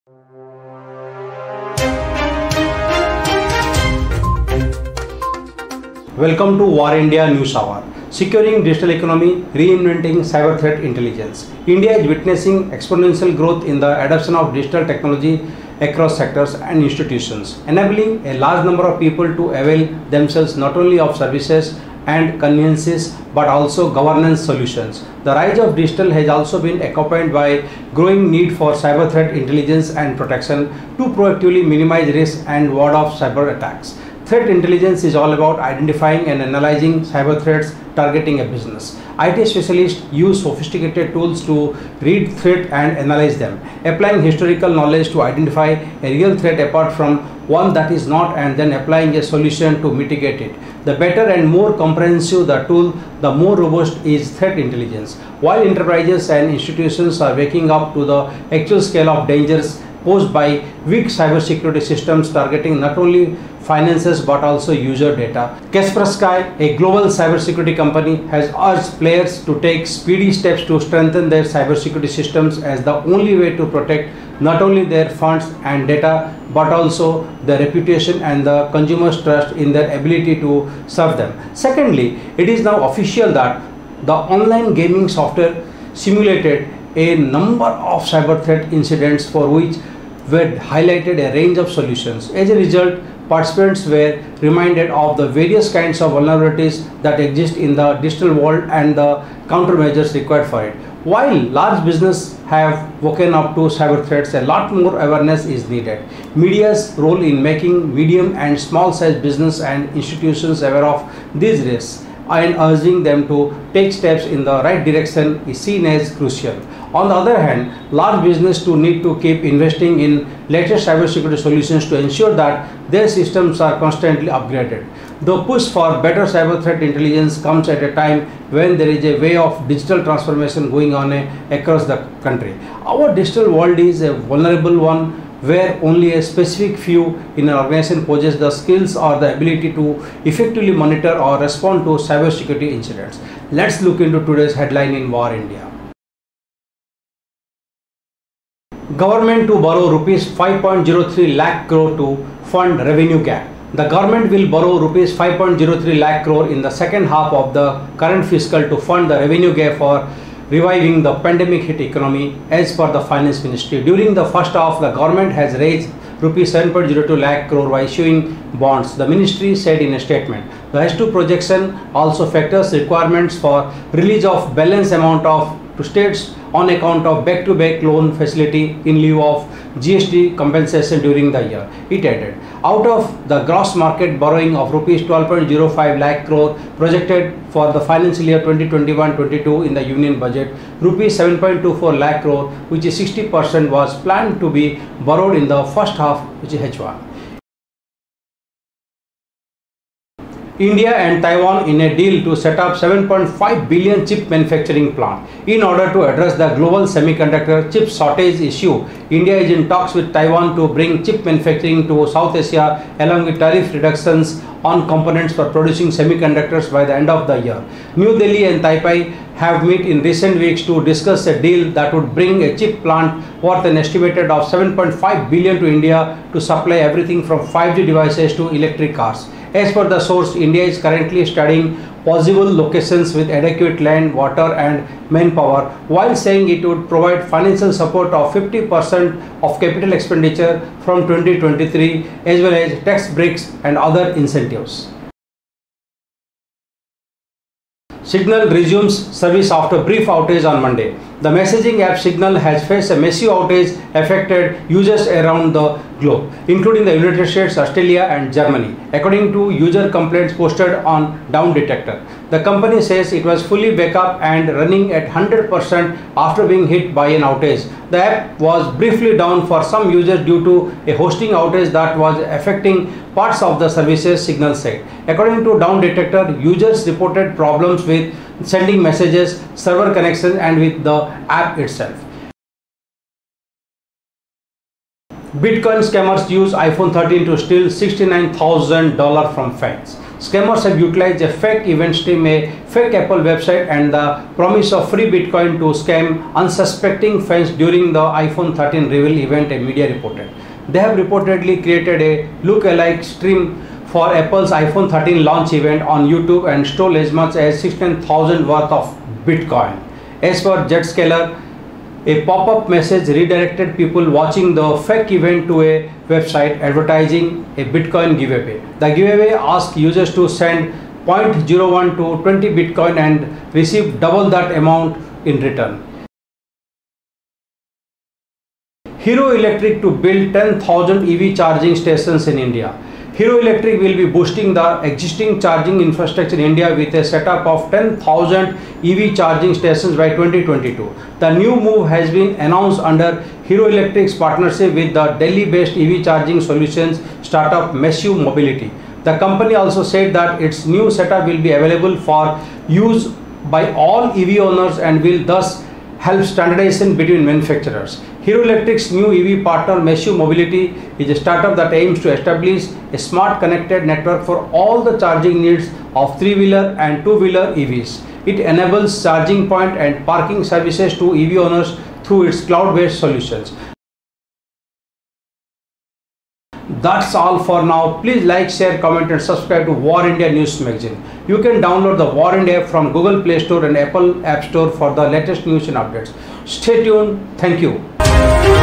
Welcome to War India News Hour. Securing digital economy, reinventing cyber threat intelligence. India is witnessing exponential growth in the adoption of digital technology across sectors and institutions, enabling a large number of people to avail themselves not only of services and conveniences but also governance solutions. The rise of digital has also been accompanied by growing need for cyber threat intelligence and protection to proactively minimize risk and ward off cyber attacks. Threat intelligence is all about identifying and analyzing cyber threats targeting a business. IT specialists use sophisticated tools to read threat and analyze them, applying historical knowledge to identify a real threat apart from one that is not, and then applying a solution to mitigate it. The better and more comprehensive the tool, the more robust is threat intelligence. While enterprises and institutions are waking up to the actual scale of dangers posed by weak cybersecurity systems targeting not only finances but also user data, Kaspersky, a global cybersecurity company, has urged players to take speedy steps to strengthen their cybersecurity systems as the only way to protect not only their funds and data but also their reputation and the consumers' trust in their ability to serve them. Secondly, it is now official that the online gaming software simulated a number of cyber threat incidents for which were highlighted a range of solutions. As a result, participants were reminded of the various kinds of vulnerabilities that exist in the digital world and the countermeasures required for it. While large businesses have woken up to cyber threats, a lot more awareness is needed. Media's role in making medium and small sized business and institutions aware of these risks and urging them to take steps in the right direction is seen as crucial. On the other hand, large business too need to keep investing in latest cybersecurity solutions to ensure that their systems are constantly upgraded. The push for better cyber threat intelligence comes at a time when there is a wave of digital transformation going on across the country. Our digital world is a vulnerable one where only a specific few in an organization possess the skills or the ability to effectively monitor or respond to cybersecurity incidents. Let's look into today's headline in War India. Government to borrow rupees 5.03 lakh crore to fund revenue gap. The government will borrow rupees 5.03 lakh crore in the second half of the current fiscal to fund the revenue gap for reviving the pandemic hit economy as per the finance ministry. During the first half, the government has raised rupees 7.02 lakh crore by issuing bonds, the ministry said in a statement. The H2 projection also factors requirements for release of balance amount to states on account of back-to-back loan facility in lieu of GST compensation during the year. It added, out of the gross market borrowing of rupees 12.05 lakh crore projected for the financial year 2021-22 in the union budget, rupees 7.24 lakh crore, which is 60%, was planned to be borrowed in the first half, which is H1. India and Taiwan in a deal to set up 7.5 billion chip manufacturing plant. In order to address the global semiconductor chip shortage issue, India is in talks with Taiwan to bring chip manufacturing to South Asia along with tariff reductions on components for producing semiconductors by the end of the year. New Delhi and Taipei have met in recent weeks to discuss a deal that would bring a chip plant worth an estimated of 7.5 billion to India to supply everything from 5G devices to electric cars. As per the source, India is currently studying possible locations with adequate land, water and manpower, while saying it would provide financial support of 50% of capital expenditure from 2023 as well as tax breaks and other incentives. Signal resumes service after brief outage on Monday. The messaging app Signal has faced a massive outage affected users around the globe, including the United States, Australia and Germany, according to user complaints posted on Down Detector. The company says it was fully back up and running at 100% after being hit by an outage. The app was briefly down for some users due to a hosting outage that was affecting parts of the services, Signal said. According to Down Detector, users reported problems with sending messages, server connection and with the app itself. Bitcoin scammers use iPhone 13 to steal $69,000 from fans. Scammers have utilized a fake event stream, a fake Apple website, and the promise of free Bitcoin to scam unsuspecting fans during the iPhone 13 reveal event, a media reported. They have reportedly created a look-alike stream for Apple's iPhone 13 launch event on YouTube and stole as much as 16,000 worth of Bitcoin. As per Zscaler, a pop-up message redirected people watching the fake event to a website advertising a Bitcoin giveaway. The giveaway asked users to send 0.01 to 20 Bitcoin and receive double that amount in return. Hero Electric to build 10,000 EV charging stations in India. Hero Electric will be boosting the existing charging infrastructure in India with a setup of 10,000 EV charging stations by 2022. The new move has been announced under Hero Electric's partnership with the Delhi-based EV charging solutions startup Massive Mobility. The company also said that its new setup will be available for use by all EV owners and will thus help standardization between manufacturers. Hero Electric's new EV partner Massive Mobility is a startup that aims to establish a smart connected network for all the charging needs of three-wheeler and two-wheeler EVs. It enables charging point and parking services to EV owners through its cloud-based solutions. That's all for now. Please like, share, comment and subscribe to War India News Magazine. You can download the War India app from Google Play Store and Apple App Store for the latest news and updates. Stay tuned. Thank you.